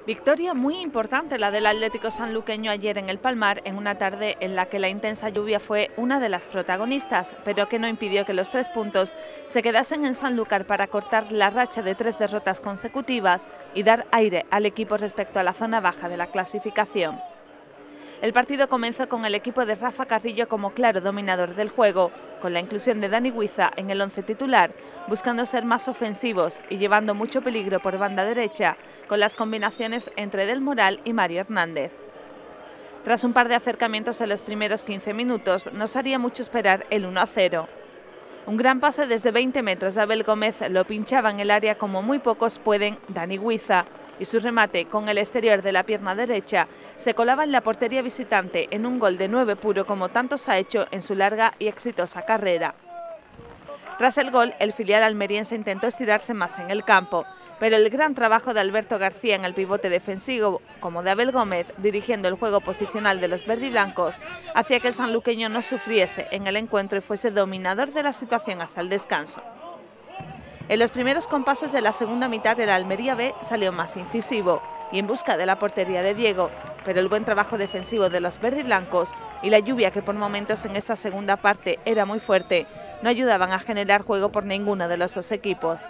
Victoria muy importante la del Atlético sanluqueño ayer en el Palmar, en una tarde en la que la intensa lluvia fue una de las protagonistas, pero que no impidió que los 3 puntos se quedasen en Sanlúcar para cortar la racha de 3 derrotas consecutivas y dar aire al equipo respecto a la zona baja de la clasificación. El partido comenzó con el equipo de Rafa Carrillo como claro dominador del juego, con la inclusión de Dani Huiza en el 11 titular, buscando ser más ofensivos y llevando mucho peligro por banda derecha, con las combinaciones entre Del Moral y Mario Hernández. Tras un par de acercamientos en los primeros 15 minutos, nos haría mucho esperar el 1-0. Un gran pase desde 20 metros de Abel Gómez lo pinchaba en el área como muy pocos pueden Dani Huiza, y su remate con el exterior de la pierna derecha se colaba en la portería visitante en un gol de 9 puro como tantos ha hecho en su larga y exitosa carrera. Tras el gol, el filial almeriense intentó estirarse más en el campo, pero el gran trabajo de Alberto García en el pivote defensivo, como de Abel Gómez, dirigiendo el juego posicional de los verdiblancos, hacía que el sanluqueño no sufriese en el encuentro y fuese dominador de la situación hasta el descanso. En los primeros compases de la segunda mitad el Almería B salió más incisivo y en busca de la portería de Diego, pero el buen trabajo defensivo de los verdiblancos y la lluvia que por momentos en esta segunda parte era muy fuerte no ayudaban a generar juego por ninguno de los dos equipos.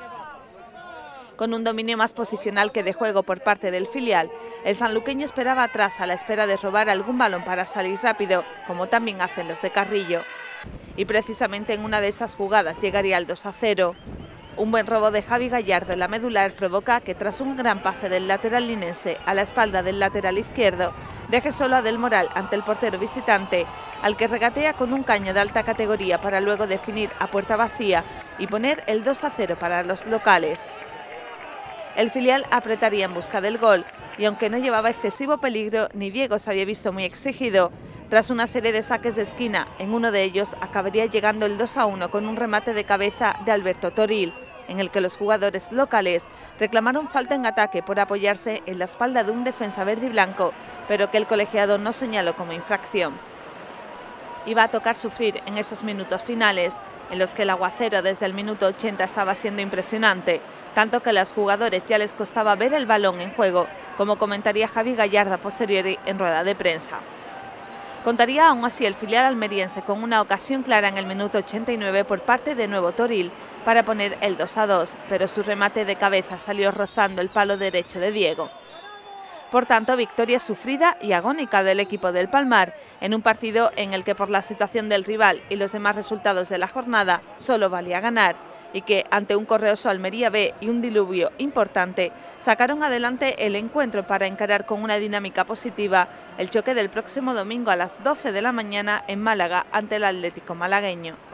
Con un dominio más posicional que de juego por parte del filial, el sanluqueño esperaba atrás a la espera de robar algún balón para salir rápido, como también hacen los de Carrillo. Y precisamente en una de esas jugadas llegaría el 2-0. Un buen robo de Javi Gallardo en la medular provoca que tras un gran pase del lateral linense a la espalda del lateral izquierdo, deje solo a Del Moral ante el portero visitante, al que regatea con un caño de alta categoría para luego definir a puerta vacía y poner el 2-0 para los locales. El filial apretaría en busca del gol y aunque no llevaba excesivo peligro ni Diego se había visto muy exigido, tras una serie de saques de esquina, en uno de ellos acabaría llegando el 2-1 con un remate de cabeza de Alberto Toril, en el que los jugadores locales reclamaron falta en ataque por apoyarse en la espalda de un defensa verde y blanco, pero que el colegiado no señaló como infracción. Iba a tocar sufrir en esos minutos finales, en los que el aguacero desde el minuto 80 estaba siendo impresionante, tanto que a los jugadores ya les costaba ver el balón en juego, como comentaría Javi Gallardo a posteriori en rueda de prensa. Contaría aún así el filial almeriense con una ocasión clara en el minuto 89 por parte de Nuevo Toril para poner el 2-2, pero su remate de cabeza salió rozando el palo derecho de Diego. Por tanto, victoria sufrida y agónica del equipo del Palmar, en un partido en el que por la situación del rival y los demás resultados de la jornada solo valía ganar, y que ante un correoso Almería B y un diluvio importante, sacaron adelante el encuentro para encarar con una dinámica positiva el choque del próximo domingo a las 12 de la mañana en Málaga ante el Atlético malagueño.